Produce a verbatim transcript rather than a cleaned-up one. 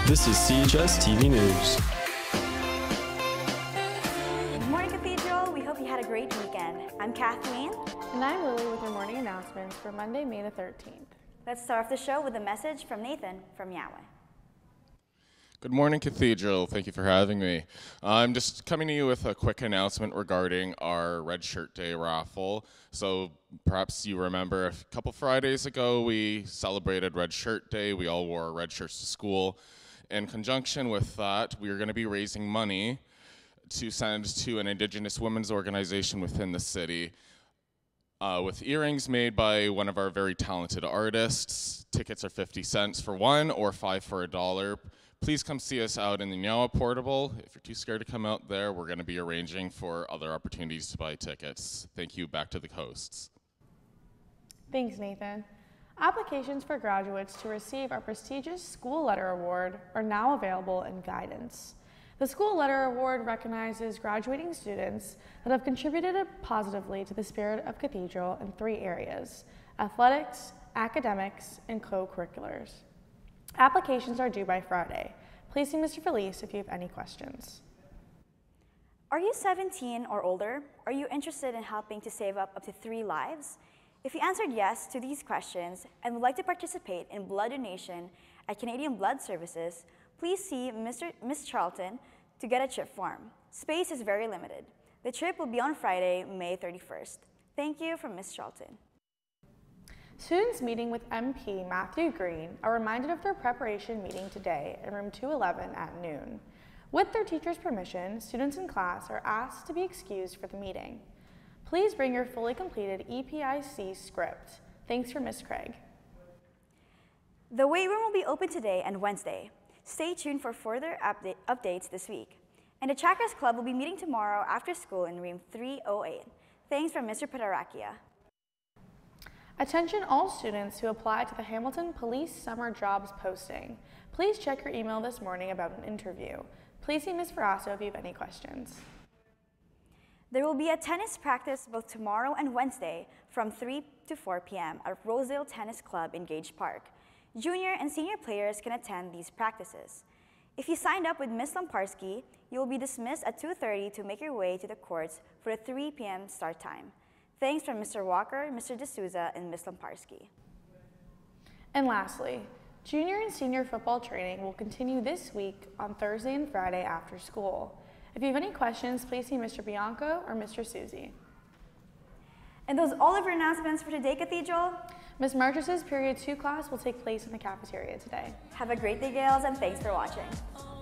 This is C H S T V News. Good morning, Cathedral. We hope you had a great weekend. I'm Kathleen. And I'm Lily with your morning announcements for Monday, May the thirteenth. Let's start off the show with a message from Nathan from Yahweh. Good morning, Cathedral. Thank you for having me. I'm just coming to you with a quick announcement regarding our Red Shirt Day raffle. So perhaps you remember a couple Fridays ago we celebrated Red Shirt Day. We all wore red shirts to school. In conjunction with that, we are going to be raising money to send to an Indigenous women's organization within the city. Uh, with earrings made by one of our very talented artists. Tickets are fifty cents for one or five for a dollar. Please come see us out in the Nyawa Portable. If you're too scared to come out there, we're going to be arranging for other opportunities to buy tickets. Thank you. Back to the hosts. Thanks, Nathan. Applications for graduates to receive our prestigious School Letter Award are now available in Guidance. The School Letter Award recognizes graduating students that have contributed positively to the spirit of Cathedral in three areas: athletics, academics, and co-curriculars. Applications are due by Friday. Please see Mister Felice if you have any questions. Are you seventeen or older? Are you interested in helping to save up up to three lives? If you answered yes to these questions and would like to participate in blood donation at Canadian Blood Services, please see Mister Miss Charlton to get a trip form. Space is very limited. The trip will be on Friday, May thirty-first. Thank you from Miss Charlton. Students meeting with M P Matthew Green are reminded of their preparation meeting today in room two eleven at noon. With their teacher's permission, students in class are asked to be excused for the meeting. Please bring your fully completed E P I C script. Thanks for Miz Craig. The weight room will be open today and Wednesday. Stay tuned for further update updates this week. And the Chakras Club will be meeting tomorrow after school in room three oh eight. Thanks from Mister Patarakia. Attention all students who apply to the Hamilton Police Summer Jobs posting. Please check your email this morning about an interview. Please see Miz Ferrasso if you have any questions. There will be a tennis practice both tomorrow and Wednesday from three to four p m at Rosedale Tennis Club in Gage Park. Junior and senior players can attend these practices. If you signed up with Miz Lamparski, you will be dismissed at two thirty to make your way to the courts for the three p m start time. Thanks from Mister Walker, Mister D'Souza, and Miz Lamparski. And lastly, junior and senior football training will continue this week on Thursday and Friday after school. If you have any questions, please see Mister Bianco or Mister Susie. And those all of your announcements for today, Cathedral. Miz Marches's period two class will take place in the cafeteria today. Have a great day, girls, and thanks for watching.